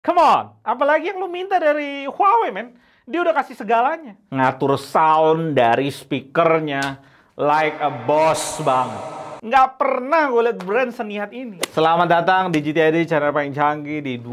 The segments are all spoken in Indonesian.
Come on, apalagi yang lu minta dari Huawei, men. Dia udah kasih segalanya. Ngatur sound dari speakernya, like a boss banget. Nggak pernah gue liat brand seniat ini. Selamat datang di GTID, channel paling canggih di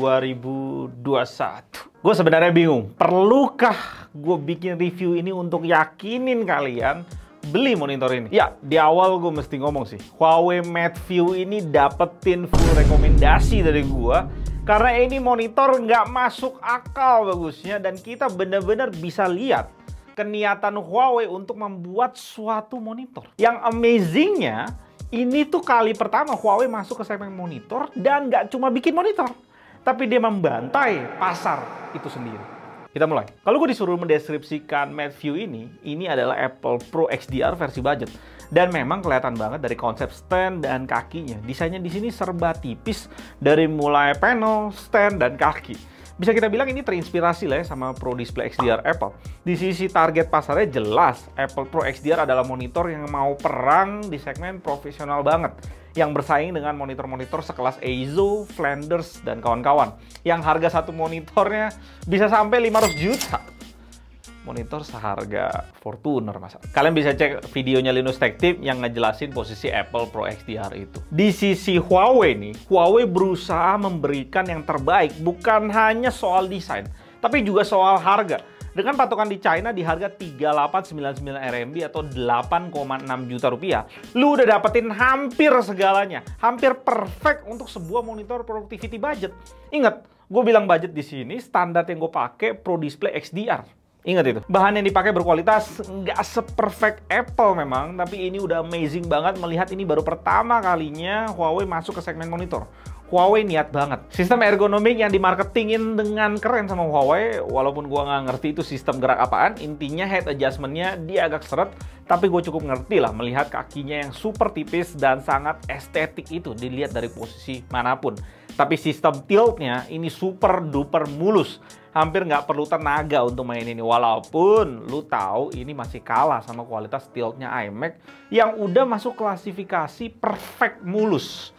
2021. Gue sebenarnya bingung, perlukah gue bikin review ini untuk yakinin kalian beli monitor ini? Ya, di awal gue mesti ngomong sih, Huawei MateView ini dapetin full rekomendasi dari gue karena ini monitor nggak masuk akal bagusnya, dan kita benar-benar bisa lihat keniatan Huawei untuk membuat suatu monitor. Yang amazingnya, ini tuh kali pertama Huawei masuk ke segmen monitor dan nggak cuma bikin monitor, tapi dia membantai pasar itu sendiri. Kita mulai. Kalau gue disuruh mendeskripsikan MateView ini adalah Apple Pro XDR versi budget. Dan memang kelihatan banget dari konsep stand dan kakinya. Desainnya di sini serba tipis dari mulai panel, stand, dan kaki. Bisa kita bilang ini terinspirasi lah ya sama Pro Display XDR Apple. Di sisi target pasarnya jelas, Apple Pro XDR adalah monitor yang mau perang di segmen profesional banget, yang bersaing dengan monitor-monitor sekelas Eizo, Flanders, dan kawan-kawan. Yang harga satu monitornya bisa sampai 500 juta. Monitor seharga Fortuner, masa. Kalian bisa cek videonya Linus Tech Tip yang ngejelasin posisi Apple Pro XDR itu. Di sisi Huawei nih, Huawei berusaha memberikan yang terbaik, bukan hanya soal desain, tapi juga soal harga. Dengan patokan di China di harga 3899 RMB atau 8,6 juta rupiah, lu udah dapetin hampir segalanya. Hampir perfect untuk sebuah monitor productivity budget. Ingat, gue bilang budget di sini, standar yang gue pakai Pro Display XDR. Ingat itu, bahan yang dipakai berkualitas, nggak se-perfect Apple memang, tapi ini udah amazing banget melihat ini baru pertama kalinya Huawei masuk ke segmen monitor. Huawei niat banget. Sistem ergonomik yang dimarketingin dengan keren sama Huawei, walaupun gua nggak ngerti itu sistem gerak apaan, intinya head adjustment-nya dia agak seret, tapi gue cukup ngerti lah melihat kakinya yang super tipis dan sangat estetik itu dilihat dari posisi manapun. Tapi sistem tilt-nya ini super duper mulus. Hampir nggak perlu tenaga untuk main ini. Walaupun lu tahu ini masih kalah sama kualitas tilt-nya iMac yang udah masuk klasifikasi perfect mulus.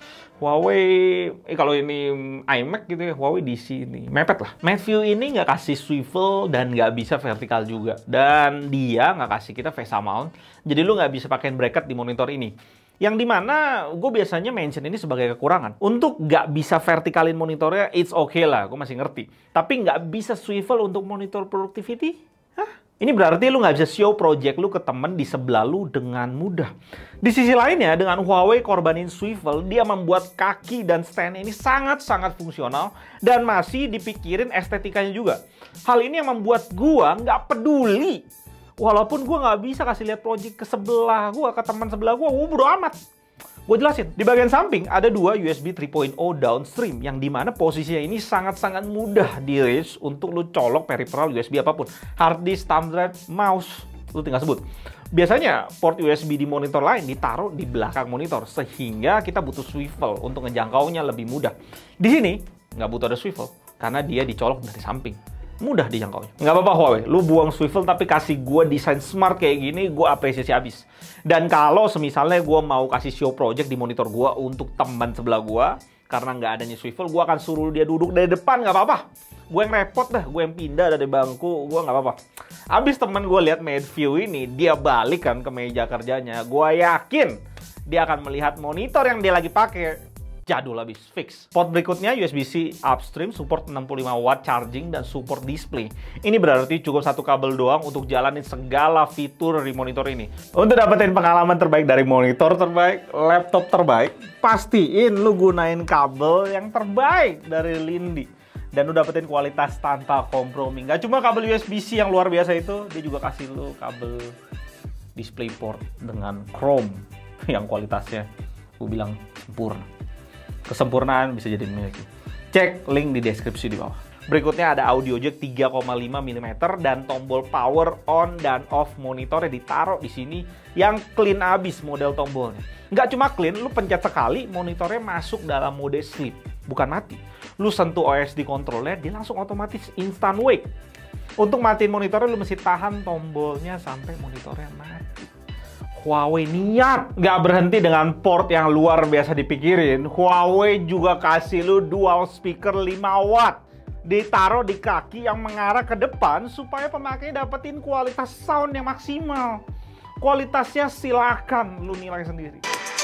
Huawei, kalau ini iMac gitu ya, Huawei di sini mepet lah. MateView ini nggak kasih swivel dan nggak bisa vertikal juga. Dan dia nggak kasih kita VESA mount, jadi lu nggak bisa pakai bracket di monitor ini. Yang dimana gue biasanya mention ini sebagai kekurangan. Untuk nggak bisa vertikalin monitornya, it's okay lah, gue masih ngerti. Tapi nggak bisa swivel untuk monitor productivity? Hah? Ini berarti lu nggak bisa show project lu ke temen di sebelah lu dengan mudah. Di sisi lainnya, dengan Huawei korbanin swivel, dia membuat kaki dan stand ini sangat-sangat fungsional dan masih dipikirin estetikanya juga. Hal ini yang membuat gua nggak peduli. Walaupun gue nggak bisa kasih lihat project ke sebelah gue, ke teman sebelah gue bodo amat. Gue jelasin. Di bagian samping ada dua USB 3.0 downstream, yang dimana posisinya ini sangat-sangat mudah di reach untuk lu colok peripheral USB apapun. Hard disk, thumb drive, mouse, lu tinggal sebut. Biasanya port USB di monitor lain ditaruh di belakang monitor, sehingga kita butuh swivel untuk ngejangkaunya lebih mudah. Di sini nggak butuh ada swivel, karena dia dicolok dari samping. Mudah dijangkaunya. Nggak apa-apa Huawei, lu buang swivel tapi kasih gue desain smart kayak gini, gue apresiasi abis. Dan kalau semisalnya gue mau kasih show project di monitor gue untuk teman sebelah gue, karena nggak adanya swivel, gue akan suruh dia duduk dari depan, nggak apa-apa. Gue yang repot dah, gue yang pindah dari bangku, gue nggak apa-apa. Abis teman gue lihat MateView ini, dia balik kan ke meja kerjanya, gue yakin dia akan melihat monitor yang dia lagi pakai jadul habis, fix. Port berikutnya USB-C upstream, support 65 watt charging, dan support display. Ini berarti cukup satu kabel doang untuk jalanin segala fitur di monitor ini. Untuk dapetin pengalaman terbaik dari monitor terbaik, laptop terbaik, pastiin lu gunain kabel yang terbaik dari Lindy. Dan lu dapetin kualitas tanpa kompromi. Gak cuma kabel USB-C yang luar biasa itu, dia juga kasih lu kabel DisplayPort dengan Chrome yang kualitasnya, gue bilang, sempurna. Kesempurnaan bisa jadi milik. Cek link di deskripsi di bawah. Berikutnya ada audio jack 3,5 mm dan tombol power on dan off monitornya ditaruh di sini yang clean abis model tombolnya. Nggak cuma clean, lu pencet sekali monitornya masuk dalam mode sleep, bukan mati. Lu sentuh OSD controlnya, dia langsung otomatis instant wake. Untuk matiin monitornya lu mesti tahan tombolnya sampai monitornya mati. Huawei niat nggak berhenti dengan port yang luar biasa dipikirin. Huawei juga kasih lu dual speaker 5 watt. ditaruh di kaki yang mengarah ke depan supaya pemakai dapetin kualitas sound yang maksimal. Kualitasnya silakan lu nilai sendiri.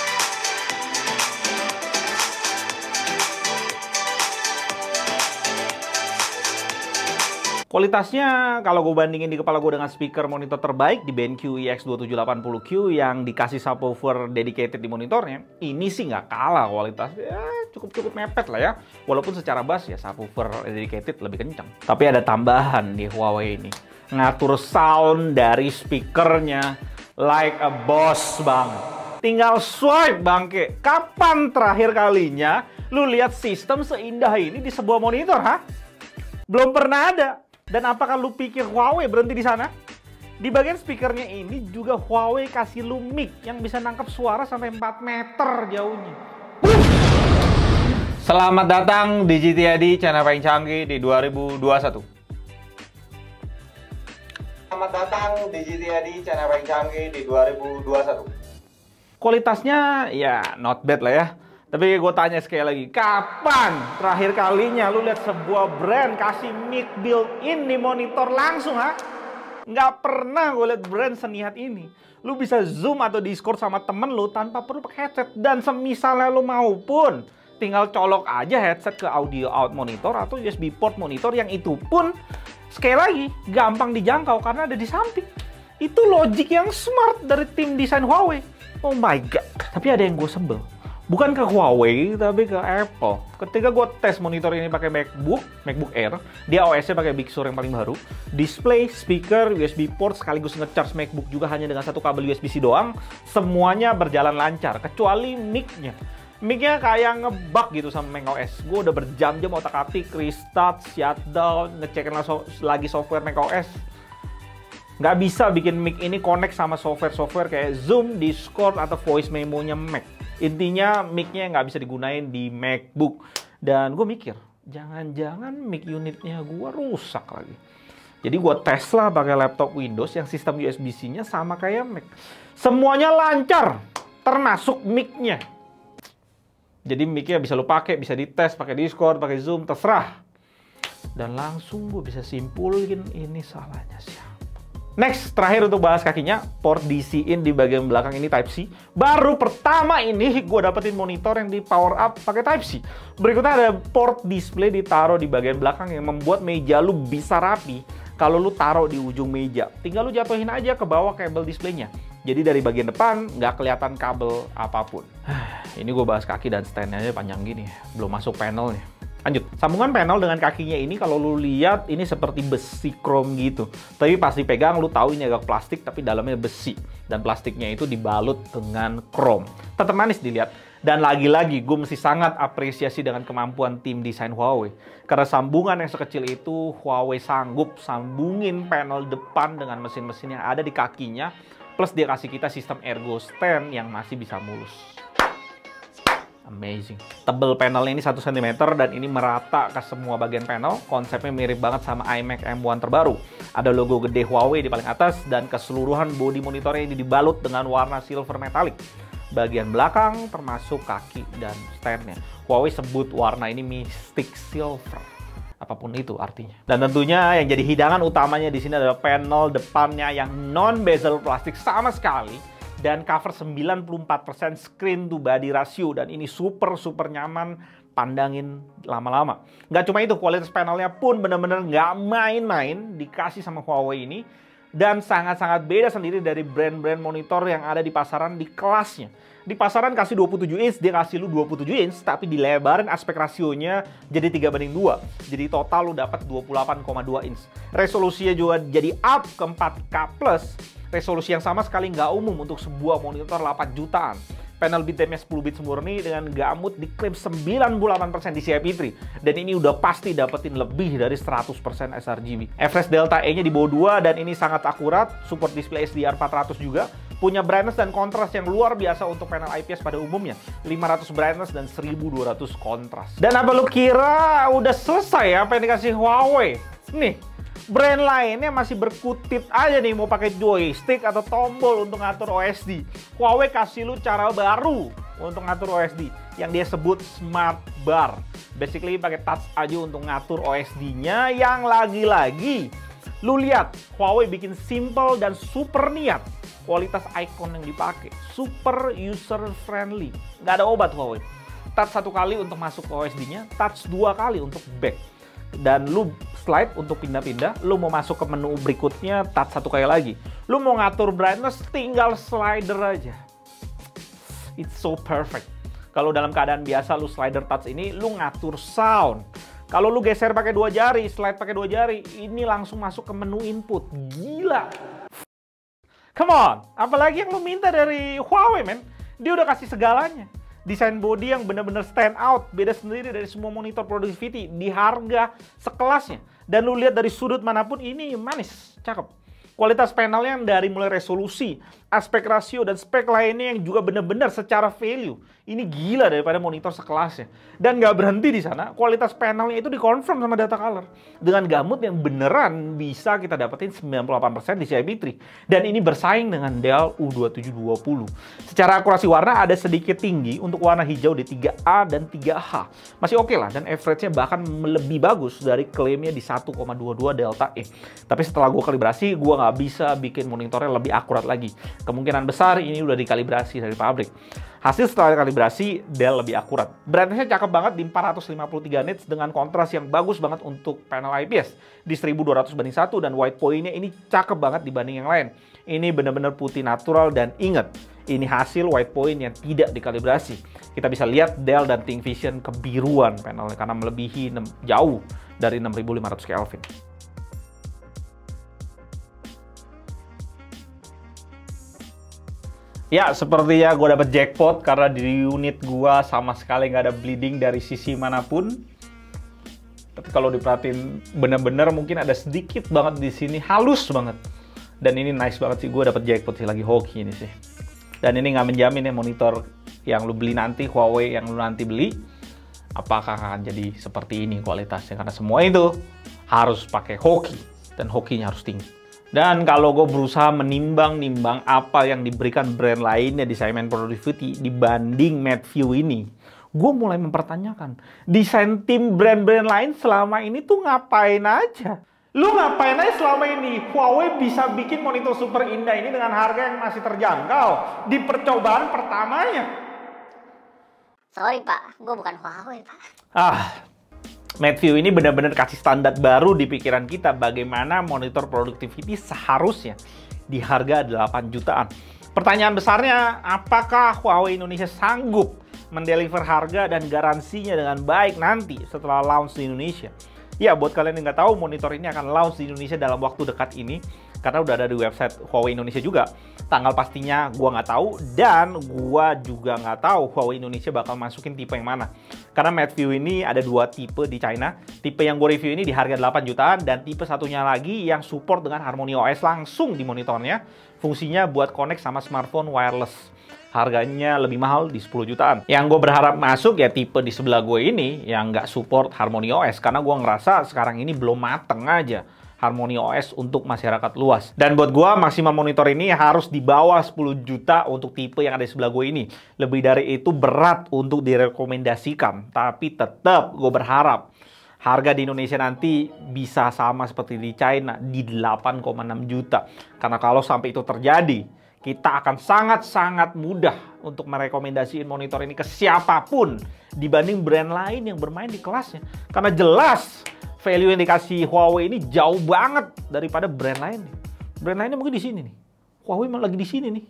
Kualitasnya kalau gue bandingin di kepala gue dengan speaker monitor terbaik di BenQ EX2780Q yang dikasih subwoofer dedicated di monitornya, ini sih nggak kalah kualitasnya, cukup mepet lah ya. Walaupun secara bass ya subwoofer dedicated lebih kencang. Tapi ada tambahan di Huawei ini, ngatur sound dari speakernya like a boss banget. Tinggal swipe bangke. Kapan terakhir kalinya lu lihat sistem seindah ini di sebuah monitor, ha? Belum pernah ada. Dan apakah lu pikir Huawei berhenti di sana? Di bagian speakernya ini juga Huawei kasih lu mic yang bisa nangkep suara sampai 4 meter jauhnya. Selamat datang di GTAD, channel paling canggih di 2021. Selamat datang di GTAD, channel paling canggih di 2021. Kualitasnya ya not bad lah ya. Tapi gue tanya sekali lagi, kapan terakhir kalinya lu lihat sebuah brand kasih mic built-in di monitor langsung, ha? Nggak pernah gue lihat brand seniat ini. Lu bisa Zoom atau Discord sama temen lu tanpa perlu pakai headset. Dan semisalnya lu mau pun, tinggal colok aja headset ke audio out monitor atau USB port monitor yang itu pun, sekali lagi, gampang dijangkau karena ada di samping. Itu logic yang smart dari tim desain Huawei. Oh my god. Tapi ada yang gue sebel. Bukan ke Huawei, tapi ke Apple. Ketika gue tes monitor ini pakai MacBook Air, dia OS-nya pakai Big Sur yang paling baru. Display, speaker, USB port, sekaligus nge-charge MacBook juga hanya dengan satu kabel USB-C doang. Semuanya berjalan lancar, kecuali mic-nya. Mic-nya kayak ngebug gitu sama macOS. Gue udah berjam-jam otak-atik, restart, shutdown, ngecekin lagi software macOS. Nggak bisa bikin mic ini connect sama software-software kayak Zoom, Discord, atau voice memo-nya Mac. Intinya mic-nya nggak bisa digunain di MacBook. Dan gue mikir, jangan-jangan mic unitnya gue rusak lagi. Jadi gue tes lah pakai laptop Windows yang sistem USB-C-nya sama kayak Mac. Semuanya lancar, termasuk mic-nya. Jadi mic-nya bisa lo pakai, bisa dites, pakai Discord, pakai Zoom, terserah. Dan langsung gue bisa simpulin ini salahnya siapa. Next, terakhir untuk bahas kakinya, port DC-in di bagian belakang ini Type-C. Baru pertama ini gue dapetin monitor yang di power up pakai Type-C. Berikutnya ada port display ditaruh di bagian belakang yang membuat meja lu bisa rapi kalau lu taruh di ujung meja. Tinggal lu jatuhin aja ke bawah kabel displaynya. Jadi dari bagian depan nggak kelihatan kabel apapun. Ini gue bahas kaki dan stand-nya aja panjang gini, belum masuk panelnya. Lanjut, sambungan panel dengan kakinya ini kalau lu lihat ini seperti besi chrome gitu. Tapi pas dipegang lu tahu ini agak plastik tapi dalamnya besi. Dan plastiknya itu dibalut dengan chrome. Tetap manis dilihat. Dan lagi-lagi gue mesti sangat apresiasi dengan kemampuan tim desain Huawei. Karena sambungan yang sekecil itu Huawei sanggup sambungin panel depan dengan mesin-mesin yang ada di kakinya. Plus dia kasih kita sistem ergo stand yang masih bisa mulus. Amazing. Tebel panelnya ini 1 cm dan ini merata ke semua bagian panel. Konsepnya mirip banget sama iMac M1 terbaru. Ada logo gede Huawei di paling atas dan keseluruhan bodi monitornya ini dibalut dengan warna silver metallic. Bagian belakang termasuk kaki dan stand-nya. Huawei sebut warna ini Mystic Silver. Apapun itu artinya. Dan tentunya yang jadi hidangan utamanya di sini adalah panel depannya yang non-bezel plastik sama sekali. Dan cover 94% screen to body ratio. Dan ini super nyaman, pandangin lama-lama. Nggak cuma itu, kualitas panelnya pun bener-bener nggak main-main dikasih sama Huawei ini. Dan sangat-sangat beda sendiri dari brand-brand monitor yang ada di pasaran di kelasnya. Di pasaran kasih 27 inch, dia kasih lu 27 inch, tapi dilebarin aspek rasionya jadi 3:2. Jadi total lu dapat 28,2 inch. Resolusinya juga jadi up ke 4K+. Resolusi yang sama sekali nggak umum untuk sebuah monitor 8 jutaan. Panel bitrate-nya 10 bit murni dengan gamut diklaim 98% DCI P3. Dan ini udah pasti dapetin lebih dari 100% sRGB. Refresh Delta E-nya di bawah 2 dan ini sangat akurat. Support display SDR 400 juga. Punya brightness dan kontras yang luar biasa untuk panel IPS pada umumnya. 500 brightness dan 1200 kontras. Dan apa lu kira udah selesai apa yang dikasih Huawei? Nih. Brand lainnya masih berkutit aja nih mau pakai joystick atau tombol untuk ngatur OSD. Huawei kasih lu cara baru untuk ngatur OSD yang dia sebut Smart Bar. Basically pakai touch aja untuk ngatur OSD-nya yang lagi-lagi lu lihat Huawei bikin simple dan super niat. Kualitas icon yang dipakai super user friendly. Nggak ada obat Huawei. Touch 1 kali untuk masuk ke OSD-nya, touch 2 kali untuk back. Dan lu slide untuk pindah-pindah, lu mau masuk ke menu berikutnya, touch 1 kali lagi. Lu mau ngatur brightness, tinggal slider aja. It's so perfect. Kalau dalam keadaan biasa lu slider touch ini, lu ngatur sound. Kalau lu geser pakai 2 jari, slide pakai 2 jari, ini langsung masuk ke menu input. Gila. Come on, apalagi yang lu minta dari Huawei, men? Dia udah kasih segalanya. Desain body yang benar-benar stand out, beda sendiri dari semua monitor productivity di harga sekelasnya. Dan lu lihat dari sudut manapun ini manis, cakep. Kualitas panelnya yang dari mulai resolusi, aspek rasio, dan spek lainnya yang juga benar-benar secara value. Ini gila daripada monitor sekelasnya. Dan nggak berhenti di sana, kualitas panelnya itu dikonfirm sama data color. Dengan gamut yang beneran bisa kita dapetin 98% di CIB3. Dan ini bersaing dengan Dell U2720. Secara akurasi warna ada sedikit tinggi untuk warna hijau di 3A dan 3H. Masih oke lah, dan average-nya bahkan lebih bagus dari klaimnya di 1,22 Delta E. Tapi setelah gue kalibrasi, gue nggak bisa bikin monitornya lebih akurat lagi. Kemungkinan besar ini udah dikalibrasi dari pabrik. Hasil setelah kalibrasi, Dell lebih akurat. Brightness-nya cakep banget di 453 nits dengan kontras yang bagus banget untuk panel IPS di 1200/1 dan white point-nya ini cakep banget dibanding yang lain. Ini benar-benar putih natural dan inget, ini hasil white point yang tidak dikalibrasi. Kita bisa lihat Dell dan Thinvision kebiruan panelnya karena melebihi jauh dari 6500 Kelvin. Ya, sepertinya gue dapet jackpot karena di unit gue sama sekali nggak ada bleeding dari sisi manapun. Tapi kalau diperhatiin bener-bener mungkin ada sedikit banget di sini, halus banget. Dan ini nice banget sih, gue dapet jackpot sih, lagi hoki ini sih. Dan ini nggak menjamin ya monitor yang lu beli nanti, Huawei yang lu nanti beli, apakah akan jadi seperti ini kualitasnya. Karena semua itu harus pakai hoki, dan hokinya harus tinggi. Dan kalau gue berusaha menimbang-nimbang apa yang diberikan brand lainnya di segmen productivity dibanding Matthew ini, gue mulai mempertanyakan, desain tim brand-brand lain selama ini tuh ngapain aja? Lu ngapain aja selama ini? Huawei bisa bikin monitor super indah ini dengan harga yang masih terjangkau di percobaan pertamanya. Sorry Pak, gue bukan Huawei Pak. Matthew ini benar-benar kasih standar baru di pikiran kita bagaimana monitor productivity seharusnya di harga 8 jutaan. Pertanyaan besarnya, apakah Huawei Indonesia sanggup mendeliver harga dan garansinya dengan baik nanti setelah launch di Indonesia? Ya, buat kalian yang nggak tahu, monitor ini akan launch di Indonesia dalam waktu dekat ini karena udah ada di website Huawei Indonesia juga. Tanggal pastinya gua nggak tahu, dan gua juga nggak tahu Huawei Indonesia bakal masukin tipe yang mana. Karena Matthew ini ada 2 tipe di China. Tipe yang gue review ini di harga 8 jutaan, dan tipe satunya lagi yang support dengan Harmony OS langsung di monitornya. Fungsinya buat connect sama smartphone wireless. Harganya lebih mahal di 10 jutaan. Yang gue berharap masuk ya tipe di sebelah gue ini yang nggak support Harmony OS. Karena gue ngerasa sekarang ini belum mateng aja Harmony OS untuk masyarakat luas. Dan buat gue maksimal monitor ini harus di bawah 10 juta untuk tipe yang ada di sebelah gue ini. Lebih dari itu berat untuk direkomendasikan. Tapi tetap gue berharap harga di Indonesia nanti bisa sama seperti di China di 8,6 juta. Karena kalau sampai itu terjadi, kita akan sangat-sangat mudah untuk merekomendasiin monitor ini ke siapapun dibanding brand lain yang bermain di kelasnya. Karena jelas value yang dikasih Huawei ini jauh banget daripada brand lain. Brand lainnya mungkin di sini nih. Huawei malah lagi di sini nih.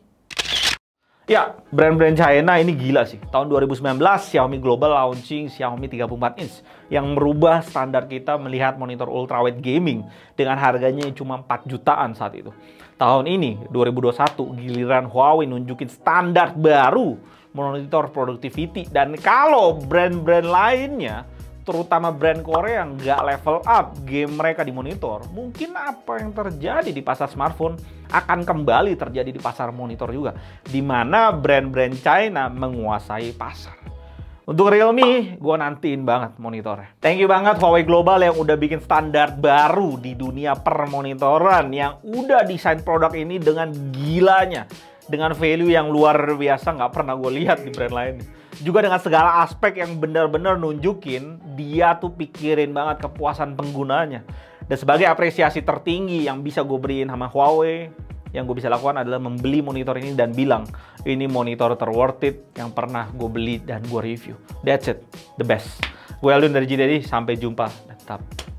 Ya, brand-brand China ini gila sih. Tahun 2019, Xiaomi Global launching Xiaomi 34 inch yang merubah standar kita melihat monitor ultrawide gaming dengan harganya cuma 4 jutaan saat itu. Tahun ini, 2021, giliran Huawei nunjukin standar baru monitor productivity. Dan kalau brand-brand lainnya, terutama brand Korea yang nggak level up game mereka di monitor, mungkin apa yang terjadi di pasar smartphone akan kembali terjadi di pasar monitor juga, di mana brand-brand China menguasai pasar. Untuk Realme, gue nantiin banget monitornya. Thank you banget Huawei Global yang udah bikin standar baru di dunia permonitoran, yang udah desain produk ini dengan gilanya, dengan value yang luar biasa, nggak pernah gue lihat di brand lain. Juga dengan segala aspek yang benar-benar nunjukin dia tuh pikirin banget kepuasan penggunanya. Dan sebagai apresiasi tertinggi yang bisa gue beriin sama Huawei, yang gue bisa lakukan adalah membeli monitor ini dan bilang, ini monitor terworth it yang pernah gue beli dan gue review. That's it, the best. Gue Alun dari JDD, sampai jumpa. Tetap